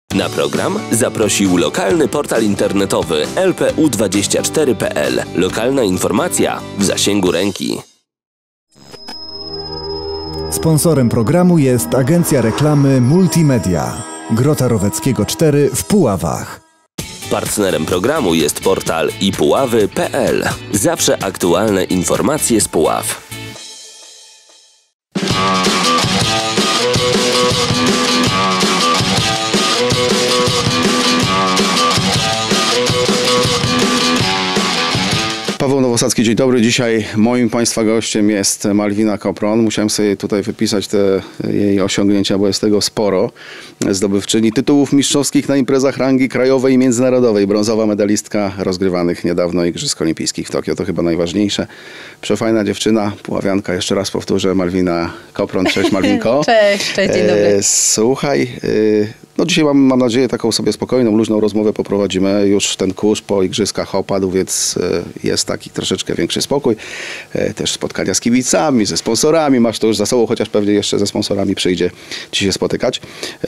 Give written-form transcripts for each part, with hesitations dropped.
Na program zaprosił lokalny portal internetowy lpu24.pl. Lokalna informacja w zasięgu ręki. Sponsorem programu jest agencja reklamy Multimedia. Grota Roweckiego 4 w Puławach. Partnerem programu jest portal ipuławy.pl. Zawsze aktualne informacje z Puław. Paweł Nowosadzki, dzień dobry. Dzisiaj moim Państwa gościem jest Malwina Kopron. Musiałem sobie tutaj wypisać te jej osiągnięcia, bo jest tego sporo. Zdobywczyni tytułów mistrzowskich na imprezach rangi krajowej i międzynarodowej. Brązowa medalistka rozgrywanych niedawno Igrzysk Olimpijskich w Tokio. To chyba najważniejsze. Przefajna dziewczyna, puławianka. Jeszcze raz powtórzę, Malwina Kopron. Cześć Malwinko. Cześć, dzień dobry. Słuchaj, no dzisiaj mam nadzieję taką sobie spokojną, luźną rozmowę poprowadzimy. Już ten kurz po igrzyskach opadł, więc jest taki troszeczkę większy spokój. Też spotkania z kibicami, ze sponsorami. Masz to już za sobą, chociaż pewnie jeszcze ze sponsorami przyjdzie ci się spotykać.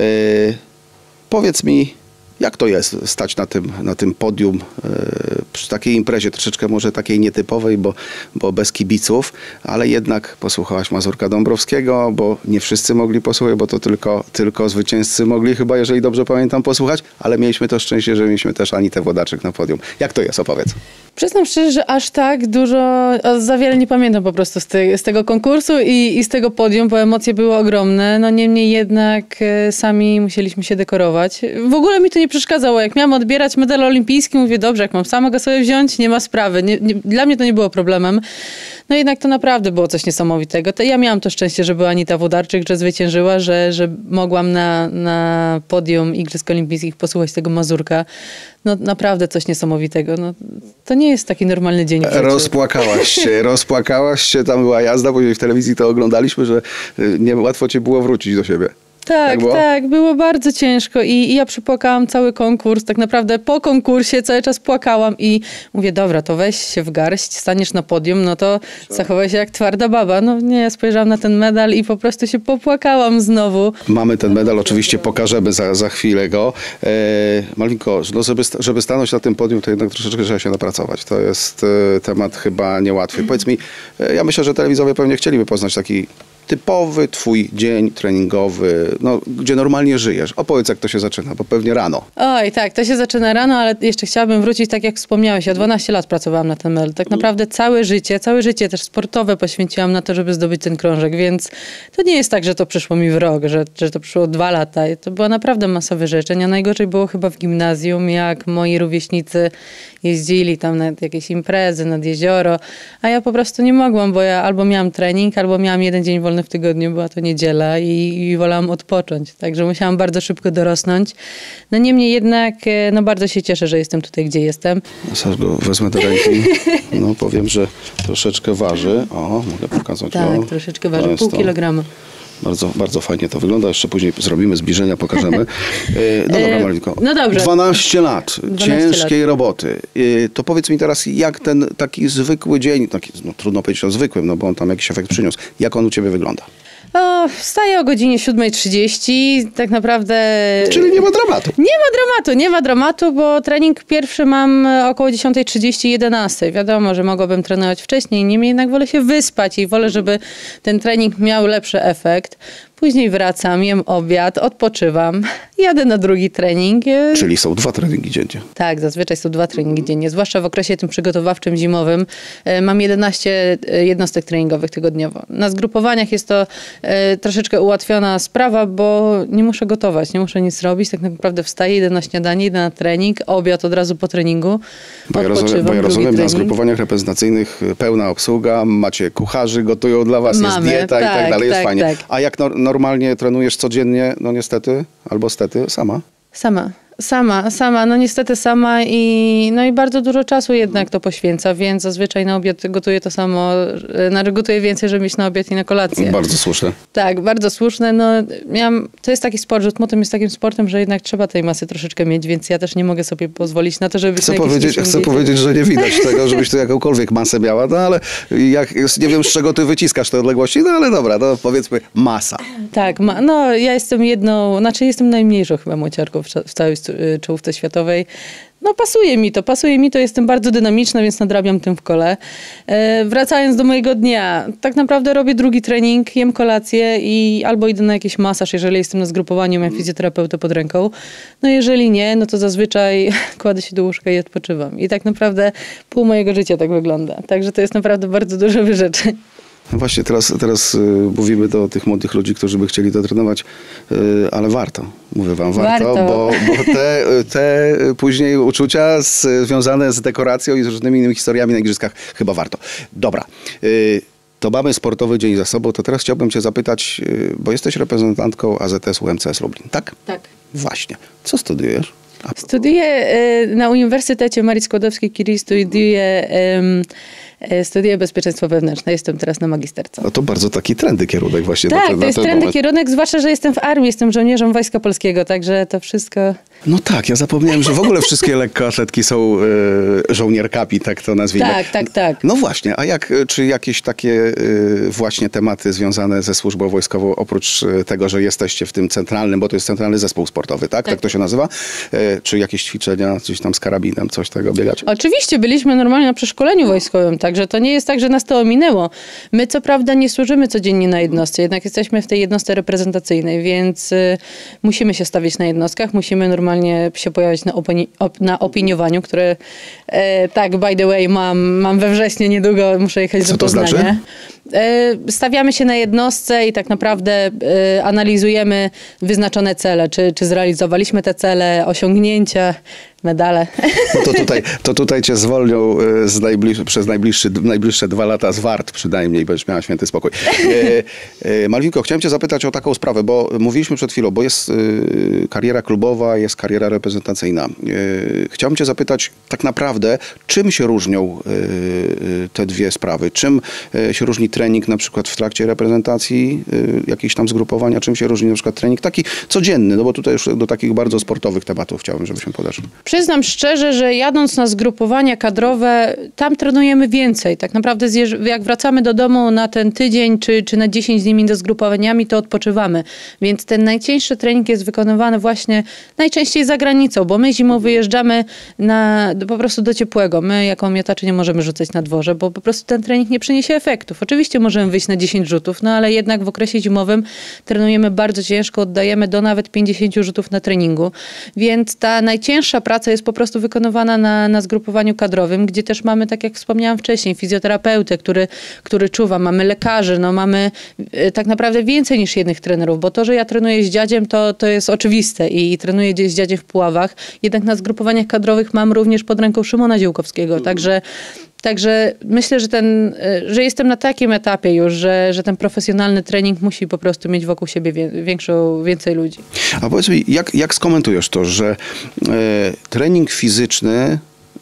Powiedz mi, jak to jest stać na tym podium przy takiej imprezie, troszeczkę może takiej nietypowej, bo bez kibiców, ale jednak posłuchałaś Mazurka Dąbrowskiego, bo nie wszyscy mogli posłuchać, bo to tylko zwycięzcy mogli chyba, jeżeli dobrze pamiętam, posłuchać, ale mieliśmy to szczęście, że mieliśmy też Anitę Włodarczyk na podium. Jak to jest? Opowiedz. Przyznam szczerze, że aż tak dużo, za wiele nie pamiętam po prostu z tego konkursu i z tego podium, bo emocje były ogromne. No niemniej jednak sami musieliśmy się dekorować. W ogóle mi to nie przeszkadzało. Jak miałam odbierać medal olimpijski, mówię, dobrze, jak mam sama go sobie wziąć, nie ma sprawy. Dla mnie to nie było problemem. No jednak to naprawdę było coś niesamowitego. Ja miałam to szczęście, że była Anita Włodarczyk, że zwyciężyła, że mogłam na podium Igrzysk Olimpijskich posłuchać tego Mazurka. No naprawdę coś niesamowitego. No, to nie jest taki normalny dzień. Rozpłakałaś się, tam była jazda, bo w telewizji to oglądaliśmy, że nie łatwo ci było wrócić do siebie. Tak, było bardzo ciężko i ja przypłakałam cały konkurs. Tak naprawdę po konkursie cały czas płakałam i mówię, dobra, to weź się w garść, staniesz na podium, no to zachowaj się jak twarda baba. No nie, spojrzałam na ten medal i po prostu się popłakałam znowu. Mamy ten medal, oczywiście pokażemy za chwilę go. Malwinko, no żeby stanąć na tym podium, to jednak troszeczkę trzeba się napracować. To jest temat chyba niełatwy. Powiedz mi, ja myślę, że telewizowie pewnie chcieliby poznać taki typowy twój dzień treningowy, no, gdzie normalnie żyjesz. Opowiedz, jak to się zaczyna, bo pewnie rano. Oj, tak, to się zaczyna rano, ale jeszcze chciałabym wrócić, tak jak wspomniałeś, ja 12 lat pracowałam na ten medal. Tak naprawdę całe życie też sportowe poświęciłam na to, żeby zdobyć ten krążek, więc to nie jest tak, że to przyszło mi w rok, że to przyszło 2 lata. To była naprawdę masa wyrzeczeń, a najgorzej było chyba w gimnazjum, jak moi rówieśnicy jeździli tam na jakieś imprezy, nad jezioro, a ja po prostu nie mogłam, bo ja albo miałam trening, albo miałam jeden dzień wolny w tygodniu, była to niedziela i wolałam odpocząć. Także musiałam bardzo szybko dorosnąć. No niemniej jednak, no bardzo się cieszę, że jestem tutaj, gdzie jestem. Zaraz go wezmę do ręki. No powiem, że troszeczkę waży. O, mogę pokazać. Tak, troszeczkę waży, pół kilograma. Bardzo, bardzo fajnie to wygląda. Jeszcze później zrobimy zbliżenia, pokażemy. No dobra, Malinko. No dobrze. 12 lat ciężkiej roboty. To powiedz mi teraz, jak ten taki zwykły dzień, taki, no, trudno powiedzieć o zwykłym, no bo on tam jakiś efekt przyniósł. Jak on u ciebie wygląda? Wstaję o godzinie 7:30, tak naprawdę... Czyli nie ma dramatu. Nie ma dramatu, bo trening pierwszy mam około 10:30, 11:00. Wiadomo, że mogłabym trenować wcześniej, niemniej jednak wolę się wyspać i wolę, żeby ten trening miał lepszy efekt. Później wracam, jem obiad, odpoczywam, jadę na drugi trening. Czyli są 2 treningi dziennie. Tak, zazwyczaj są 2 treningi dziennie, zwłaszcza w okresie tym przygotowawczym zimowym. Mam 11 jednostek treningowych tygodniowo. Na zgrupowaniach jest to troszeczkę ułatwiona sprawa, bo nie muszę gotować, nie muszę nic robić. Tak naprawdę wstaję, idę na śniadanie, idę na trening, obiad od razu po treningu. Bo ja rozumiem, na zgrupowaniach reprezentacyjnych pełna obsługa, macie kucharzy, gotują dla was, jest dieta i tak dalej, jest fajnie. Tak. A jak normalnie trenujesz codziennie, no niestety, albo stety, sama? Sama, no niestety sama i bardzo dużo czasu jednak to poświęca, więc zazwyczaj na obiad gotuję to samo, gotuję więcej, żeby mieć na obiad i na kolację. Bardzo słuszne. Tak, bardzo słuszne. No, to jest taki sport, rzut motem jest takim sportem, że jednak trzeba tej masy troszeczkę mieć, więc ja też nie mogę sobie pozwolić na to, żeby być Chcę powiedzieć, że nie widać tego, żebyś tu jakąkolwiek masę miała, no ale nie wiem, z czego ty wyciskasz te odległości, no ale dobra, no powiedzmy masa. Tak, no ja jestem jestem najmniejszą chyba młociarką w całej czołówce światowej. No pasuje mi to, jestem bardzo dynamiczna, więc nadrabiam tym w kole. Wracając do mojego dnia, tak naprawdę robię drugi trening, jem kolację i albo idę na jakiś masaż, jeżeli jestem na zgrupowaniu, mam fizjoterapeutę pod ręką. No jeżeli nie, no to zazwyczaj kładę się do łóżka i odpoczywam. I tak naprawdę pół mojego życia tak wygląda. Także to jest naprawdę bardzo dużo wyrzeczeń. No właśnie, teraz mówimy do tych młodych ludzi, którzy by chcieli to trenować, ale warto. Mówię wam, warto. Bo te później uczucia związane z dekoracją i z różnymi innymi historiami na igrzyskach chyba warto. Dobra. To mamy sportowy dzień za sobą, to teraz chciałbym cię zapytać, bo jesteś reprezentantką AZS UMCS Lublin, tak? Tak. Właśnie. Co studiujesz? Studiuję na Uniwersytecie Marii Skłodowskiej-Curie, studiuję bezpieczeństwo wewnętrzne. Jestem teraz na magisterce. No to bardzo taki trendy kierunek właśnie. Tak, to jest trendy kierunek, zwłaszcza, że jestem w armii, jestem żołnierzem Wojska Polskiego, także to wszystko... No tak, ja zapomniałem, że w ogóle wszystkie lekkoatletki są żołnierkami, tak to nazwijmy. Tak. No właśnie, a czy jakieś takie właśnie tematy związane ze służbą wojskową, oprócz tego, że jesteście w tym centralnym, bo to jest centralny zespół sportowy, tak? Tak to się nazywa? Czy jakieś ćwiczenia, coś tam z karabinem, coś tego biegacie? Oczywiście, byliśmy normalnie na przeszkoleniu wojskowym, także to nie jest tak, że nas to ominęło. My co prawda nie służymy codziennie na jednostce, jednak jesteśmy w tej jednostce reprezentacyjnej, więc musimy się stawić na jednostkach, musimy normalnie się pojawić na opiniowaniu, które tak, by the way, mam we wrześniu niedługo, muszę jechać do Poznania. Co to znaczy? Stawiamy się na jednostce i tak naprawdę analizujemy wyznaczone cele, czy zrealizowaliśmy te cele, osiągnięcia, medale. No to tutaj cię zwolnią przez najbliższe 2 lata z wart przynajmniej, będziesz miała święty spokój. Malwinko, chciałem cię zapytać o taką sprawę, bo mówiliśmy przed chwilą, bo jest kariera klubowa, jest kariera reprezentacyjna. Chciałem cię zapytać tak naprawdę, czym się różnią te dwie sprawy? Czym się różni trening na przykład w trakcie reprezentacji, jakieś tam zgrupowania, czym się różni na przykład trening taki codzienny, no bo tutaj już do takich bardzo sportowych tematów chciałbym, żebyśmy podeszli. Przyznam szczerze, że jadąc na zgrupowania kadrowe, tam trenujemy więcej. Tak naprawdę jak wracamy do domu na ten tydzień, czy na 10 dni między zgrupowaniami, to odpoczywamy. Więc ten najcięższy trening jest wykonywany właśnie najczęściej za granicą, bo my zimą wyjeżdżamy po prostu do ciepłego. My jako miotacze nie możemy rzucać na dworze, bo po prostu ten trening nie przyniesie efektów. Oczywiście możemy wyjść na 10 rzutów, no ale jednak w okresie zimowym trenujemy bardzo ciężko, oddajemy do nawet 50 rzutów na treningu. Więc ta najcięższa praca jest po prostu wykonywana na zgrupowaniu kadrowym, gdzie też mamy, tak jak wspomniałam wcześniej, fizjoterapeutę, który czuwa, mamy lekarzy, no mamy tak naprawdę więcej niż jednych trenerów, bo to, że ja trenuję z dziadziem, to jest oczywiste i trenuję gdzieś z dziadziem w Puławach, jednak na zgrupowaniach kadrowych mam również pod ręką Szymona Dziełkowskiego, Także myślę, że jestem na takim etapie już, że ten profesjonalny trening musi po prostu mieć wokół siebie więcej ludzi. A powiedz mi, jak skomentujesz to, że trening fizyczny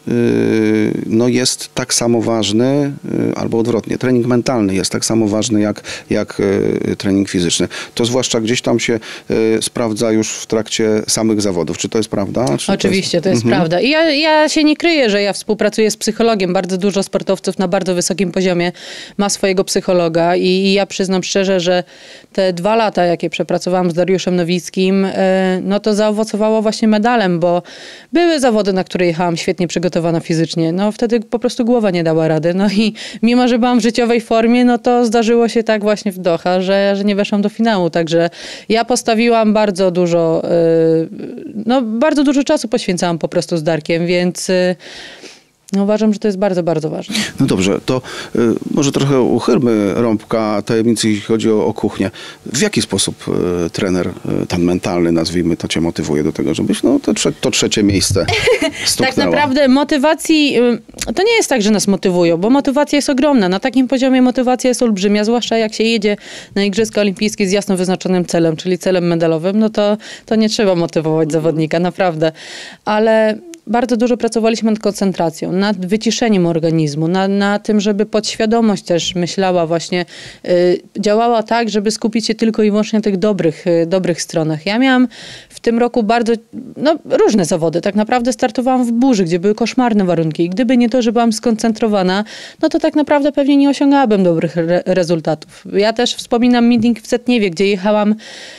no jest tak samo ważny, albo odwrotnie, trening mentalny jest tak samo ważny jak trening fizyczny. To zwłaszcza gdzieś tam się sprawdza już w trakcie samych zawodów. Czy to jest prawda? Oczywiście, to jest prawda. I ja się nie kryję, że ja współpracuję z psychologiem. Bardzo dużo sportowców na bardzo wysokim poziomie ma swojego psychologa i ja przyznam szczerze, że te 2 lata, jakie przepracowałam z Dariuszem Nowickim, no to zaowocowało właśnie medalem, bo były zawody, na które jechałam świetnie przygotowana fizycznie. No wtedy po prostu głowa nie dała rady. No i mimo, że byłam w życiowej formie, no to zdarzyło się tak właśnie w Doha, że nie weszłam do finału. Także ja postawiłam bardzo dużo czasu poświęcałam po prostu z Darkiem, więc No uważam, że to jest bardzo, bardzo ważne. No dobrze, to może trochę uchylmy rąbka tajemnicy, jeśli chodzi o kuchnię. W jaki sposób trener, ten mentalny, nazwijmy to, cię motywuje do tego, żebyś to trzecie miejsce stuknęła? Tak naprawdę motywacji, to nie jest tak, że nas motywują, bo motywacja jest ogromna. Na takim poziomie motywacja jest olbrzymia, zwłaszcza jak się jedzie na Igrzyska Olimpijskie z jasno wyznaczonym celem, czyli celem medalowym, no to nie trzeba motywować zawodnika, naprawdę. Ale bardzo dużo pracowaliśmy nad koncentracją, nad wyciszeniem organizmu, na tym, żeby podświadomość też myślała właśnie, działała tak, żeby skupić się tylko i wyłącznie na tych dobrych stronach. Ja miałam w tym roku bardzo różne zawody. Tak naprawdę startowałam w burzy, gdzie były koszmarne warunki i gdyby nie to, że byłam skoncentrowana, no to tak naprawdę pewnie nie osiągałabym dobrych rezultatów. Ja też wspominam meeting w Setniewie, gdzie jechałam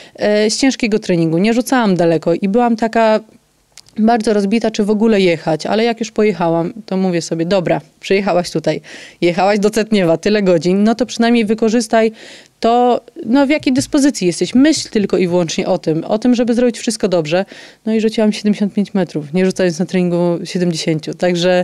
z ciężkiego treningu, nie rzucałam daleko i byłam taka bardzo rozbita, czy w ogóle jechać, ale jak już pojechałam, to mówię sobie, dobra, przyjechałaś tutaj, jechałaś do Setniewa tyle godzin, no to przynajmniej wykorzystaj to, w jakiej dyspozycji jesteś. Myśl tylko i wyłącznie o tym, żeby zrobić wszystko dobrze. No i rzuciłam 75 metrów, nie rzucając na treningu 70. Także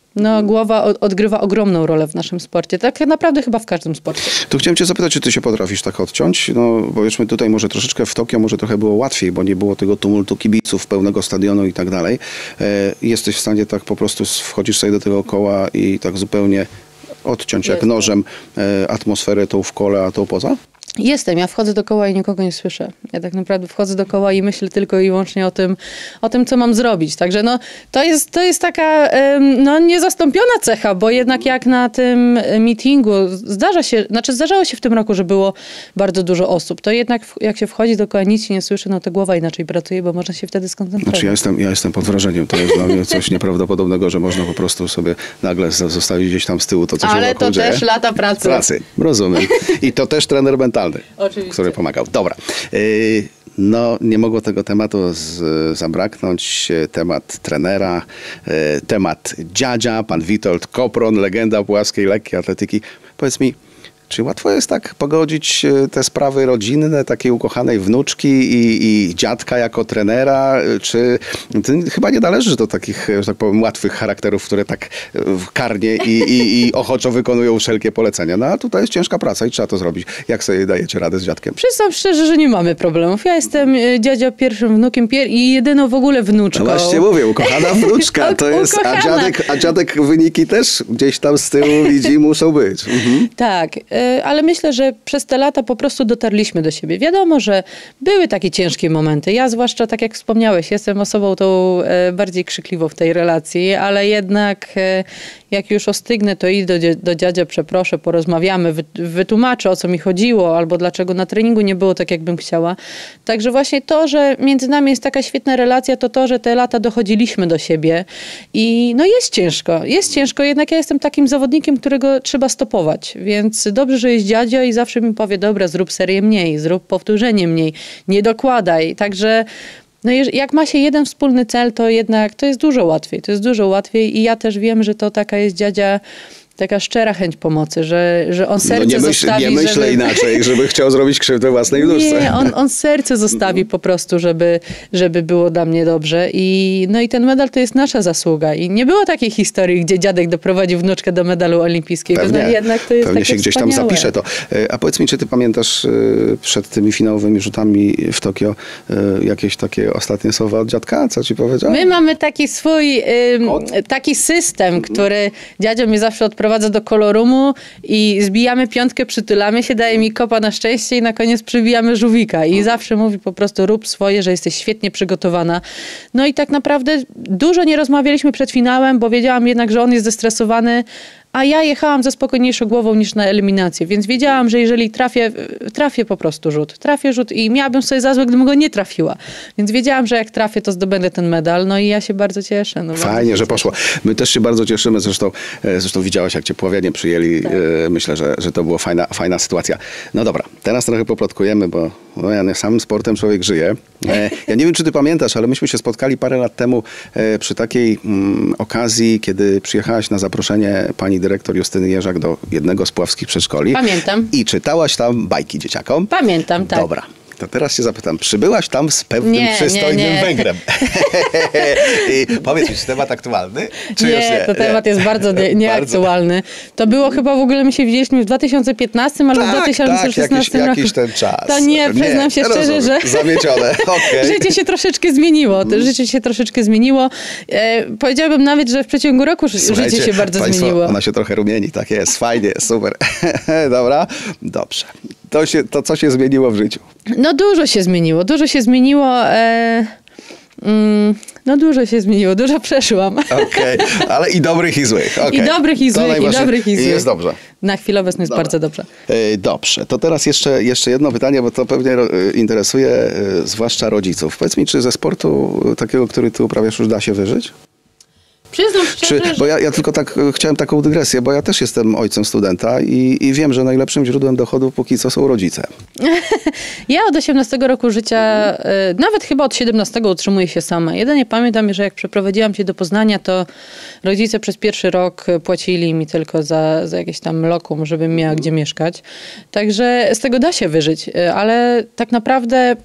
głowa odgrywa ogromną rolę w naszym sporcie. Tak naprawdę chyba w każdym sporcie. To chciałem cię zapytać, czy ty się potrafisz tak odciąć? Powiedzmy tutaj może troszeczkę w Tokio może trochę było łatwiej, bo nie było tego tumultu kibiców, pełnego stadionu i tak dalej. Jesteś w stanie tak po prostu wchodzisz sobie do tego koła i tak zupełnie odciąć jak nożem atmosferę tą w kole, a tą poza? Ja wchodzę do koła i nikogo nie słyszę. Ja tak naprawdę wchodzę do koła i myślę tylko i wyłącznie o tym, co mam zrobić. Także to jest taka niezastąpiona cecha, bo jednak jak na tym meetingu zdarzało się w tym roku, że było bardzo dużo osób, to jednak jak się wchodzi do koła, nic się nie słyszy, to głowa inaczej pracuje, bo można się wtedy skoncentrować. Ja jestem pod wrażeniem. To jest dla mnie coś nieprawdopodobnego, że można po prostu sobie nagle zostawić gdzieś tam z tyłu to, co się wokół dzieje. Ale to też lata pracy. Rozumiem. I to też trener mentalny. Oczywiście. Który pomagał. Dobra. Nie mogło tego tematu zabraknąć. Temat trenera, temat dziadzia, pan Witold Kopron, legenda płaskiej lekkiej atletyki. Powiedz mi, czy łatwo jest tak pogodzić te sprawy rodzinne, takiej ukochanej wnuczki i dziadka jako trenera? Czy chyba nie należy do takich, że tak powiem, łatwych charakterów, które tak karnie i ochoczo wykonują wszelkie polecenia? A tutaj jest ciężka praca i trzeba to zrobić. Jak sobie dajecie radę z dziadkiem? Przyznam szczerze, że nie mamy problemów. Ja jestem dziadzia pierwszym wnukiem i jedyną w ogóle wnuczką. No właśnie mówię, ukochana wnuczka to jest, a dziadek wyniki też gdzieś tam z tyłu widzi, muszą być. Mhm. Tak. Ale myślę, że przez te lata po prostu dotarliśmy do siebie. Wiadomo, że były takie ciężkie momenty. Ja zwłaszcza, tak jak wspomniałeś, jestem osobą tą bardziej krzykliwą w tej relacji, ale jednak jak już ostygnę, to idę do dziadzia, przeproszę, porozmawiamy, wytłumaczę, o co mi chodziło, albo dlaczego na treningu nie było tak, jak bym chciała. Także właśnie to, że między nami jest taka świetna relacja, to, że te lata dochodziliśmy do siebie i jest ciężko. Jest ciężko, jednak ja jestem takim zawodnikiem, którego trzeba stopować, więc dobrze, że jest dziadzia i zawsze mi powie, dobra, zrób serię mniej, zrób powtórzenie mniej, nie dokładaj. Także jak ma się jeden wspólny cel, to jednak to jest dużo łatwiej. To jest dużo łatwiej i ja też wiem, że to taka jest dziadzia, taka szczera chęć pomocy, że on serce zostawi. Nie myślę inaczej, żeby chciał zrobić krzywdę własnej wnuczce. Nie, on serce zostawi po prostu, żeby było dla mnie dobrze. I ten medal to jest nasza zasługa. I nie było takiej historii, gdzie dziadek doprowadził wnuczkę do medalu olimpijskiego. Jednak to jest pewnie się gdzieś tam zapisze to. A powiedz mi, czy ty pamiętasz przed tymi finałowymi rzutami w Tokio jakieś takie ostatnie słowa od dziadka? Co ci powiedział? My mamy taki swój taki system, który dziadzio mnie zawsze odprowadza do kolorumu i zbijamy piątkę, przytulamy się, daje mi kopa na szczęście i na koniec przybijamy żółwika. I zawsze mówi po prostu rób swoje, że jesteś świetnie przygotowana. I tak naprawdę dużo nie rozmawialiśmy przed finałem, bo wiedziałam jednak, że on jest zestresowany, a ja jechałam ze spokojniejszą głową niż na eliminację, więc wiedziałam, że jeżeli trafię po prostu rzut. Trafię rzut i miałabym sobie za złe, gdybym go nie trafiła. Więc wiedziałam, że jak trafię, to zdobędę ten medal. I ja się bardzo cieszę. Fajnie, że poszło. My też się bardzo cieszymy. Zresztą widziałaś, jak cię Puławianie przyjęli. Tak. Myślę, że to była fajna sytuacja. No dobra, teraz trochę poplotkujemy, bo ja samym sportem człowiek żyje. Ja nie wiem, czy ty pamiętasz, ale myśmy się spotkali parę lat temu przy takiej okazji, kiedy przyjechałaś na zaproszenie pani dyrektor Justyny Jerzak do jednego z puławskich przedszkoli. Pamiętam. I czytałaś tam bajki dzieciakom. Pamiętam, tak. Dobra. To teraz się zapytam, przybyłaś tam z pewnym przystojnym Węgrem. I powiedz mi, czy temat aktualny? Czy już nie? To temat jest bardzo nieaktualny. To było chyba w ogóle, my się widzieliśmy w 2015 albo w 2016 roku. Jakiś ten czas. To przyznam się szczerze, że zamiecione. Okay. Życie się troszeczkę zmieniło. Powiedziałabym nawet, że w przeciągu roku życie się bardzo zmieniło. Ona się trochę rumieni, tak jest, fajnie, super. Dobra, dobrze. To co się zmieniło w życiu? No dużo się zmieniło, dużo przeszłam. Okej, ale i dobrych i złych. Okay. I dobrych i złych. I jest dobrze. Na chwilę obecną jest bardzo dobrze. Dobrze, to teraz jeszcze jedno pytanie, bo to pewnie interesuje zwłaszcza rodziców. Powiedz mi, czy ze sportu takiego, który ty uprawiasz, już da się wyżyć? Przyznam szczerze, bo ja tylko tak chciałem taką dygresję, bo ja też jestem ojcem studenta i wiem, że najlepszym źródłem dochodów póki co są rodzice. Ja od 18 roku życia, nawet chyba od 17 utrzymuję się sama. Jedynie pamiętam, że jak przeprowadziłam się do Poznania, to rodzice przez pierwszy rok płacili mi tylko za jakieś tam lokum, żebym miała gdzie mieszkać. Także z tego da się wyżyć, ale tak naprawdę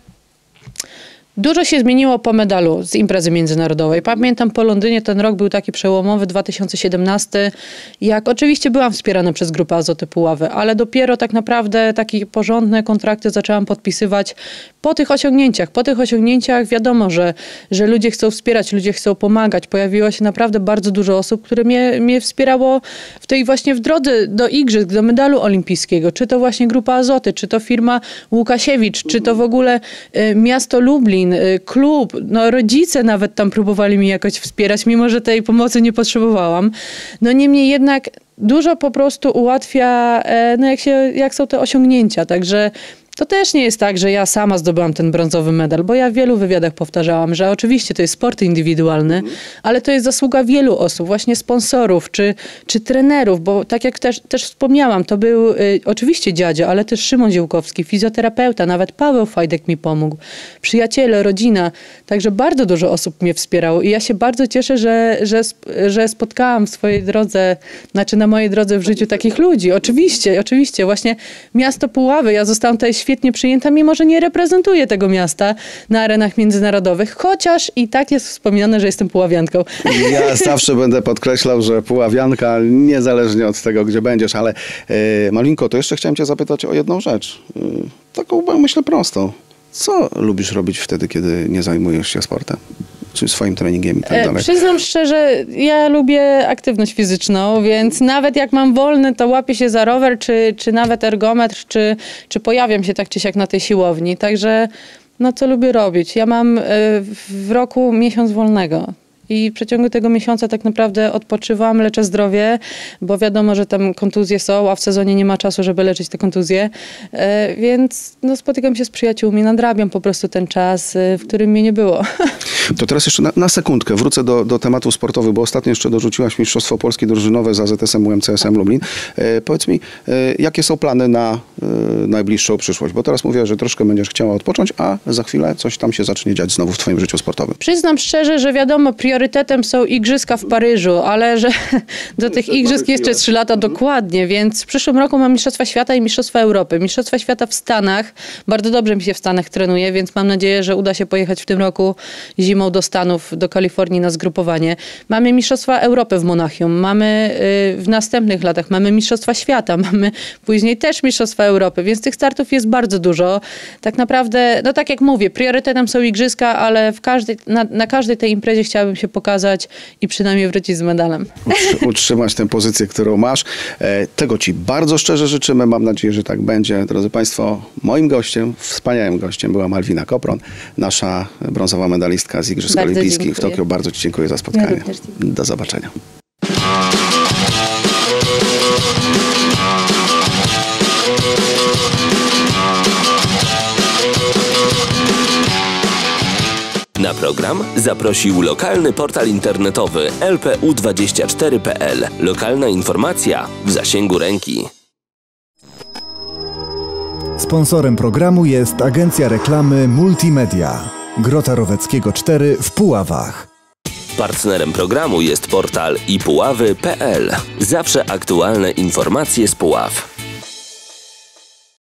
dużo się zmieniło po medalu z imprezy międzynarodowej. Pamiętam, po Londynie ten rok był taki przełomowy, 2017, jak oczywiście byłam wspierana przez Grupę Azoty Puławy, ale dopiero tak naprawdę takie porządne kontrakty zaczęłam podpisywać po tych osiągnięciach. Po tych osiągnięciach wiadomo, że ludzie chcą wspierać, ludzie chcą pomagać. Pojawiło się naprawdę bardzo dużo osób, które mnie wspierało w tej właśnie w drodze do igrzysk, do medalu olimpijskiego. Czy to właśnie Grupa Azoty, czy to firma Łukasiewicz, czy to w ogóle miasto Lublin, klub, no rodzice nawet tam próbowali mi jakoś wspierać, mimo że tej pomocy nie potrzebowałam. No niemniej jednak dużo po prostu ułatwia, no jak są te osiągnięcia, także to też nie jest tak, że ja sama zdobyłam ten brązowy medal, bo ja w wielu wywiadach powtarzałam, że oczywiście to jest sport indywidualny, ale to jest zasługa wielu osób, właśnie sponsorów czy trenerów, bo tak jak też wspomniałam, to był oczywiście dziadzio, ale też Szymon Ziołkowski, fizjoterapeuta, nawet Paweł Fajdek mi pomógł, przyjaciele, rodzina, także bardzo dużo osób mnie wspierało i ja się bardzo cieszę, że spotkałam w swojej drodze, na mojej drodze w życiu takich ludzi. Oczywiście, właśnie miasto Puławy, ja zostałam tutaj świetnie przyjęta, mimo że nie reprezentuję tego miasta na arenach międzynarodowych, chociaż i tak jest wspominane, że jestem puławianką. Ja zawsze będę podkreślał, że puławianka, niezależnie od tego, gdzie będziesz, ale Malwinko, to jeszcze chciałem cię zapytać o jedną rzecz. Taką, myślę, prostą. Co lubisz robić wtedy, kiedy nie zajmujesz się sportem? Czy swoim treningiem i tak dalej? Przyznam szczerze, ja lubię aktywność fizyczną, więc nawet jak mam wolny, to łapię się za rower, czy nawet ergometr, czy pojawiam się tak czy siak na tej siłowni. Także no co lubię robić? Ja mam w roku miesiąc wolnego. I w przeciągu tego miesiąca tak naprawdę odpoczywam, leczę zdrowie, bo wiadomo, że tam kontuzje są, a w sezonie nie ma czasu, żeby leczyć te kontuzje. Więc no, spotykam się z przyjaciółmi, nadrabiam po prostu ten czas, w którym mnie nie było. To teraz jeszcze na sekundkę wrócę do tematu sportowych, bo ostatnio jeszcze dorzuciłaś Mistrzostwo Polskie drużynowe z AZS-em UMCS-em Lublin. Powiedz mi, jakie są plany na najbliższą przyszłość? Bo teraz mówię, że troszkę będziesz chciała odpocząć, a za chwilę coś tam się zacznie dziać znowu w twoim życiu sportowym. Przyznam szczerze, że wiadomo, priorytetem są igrzyska w Paryżu, ale że do tych igrzysk jeszcze 3 lata dokładnie, więc w przyszłym roku mam Mistrzostwa Świata i Mistrzostwa Europy. Mistrzostwa Świata w Stanach. Bardzo dobrze mi się w Stanach trenuje, więc mam nadzieję, że uda się pojechać w tym roku zimą do Stanów, do Kalifornii na zgrupowanie. Mamy Mistrzostwa Europy w Monachium, mamy w następnych latach, mamy Mistrzostwa Świata, mamy później też Mistrzostwa Europy, więc tych startów jest bardzo dużo. Tak naprawdę, no tak jak mówię, priorytetem są igrzyska, ale na każdej tej imprezie chciałabym się pokazać i przynajmniej wrócić z medalem. Utrzymać tę pozycję, którą masz. Tego ci bardzo szczerze życzymy. Mam nadzieję, że tak będzie. Drodzy Państwo, moim gościem, wspaniałym gościem była Malwina Kopron, nasza brązowa medalistka z Igrzysk Olimpijskich w Tokio. Bardzo ci dziękuję za spotkanie. Do zobaczenia. Na program zaprosił lokalny portal internetowy lpu24.pl. Lokalna informacja w zasięgu ręki. Sponsorem programu jest agencja reklamy Multimedia. Grota Roweckiego 4 w Puławach. Partnerem programu jest portal ipuławy.pl. Zawsze aktualne informacje z Puław.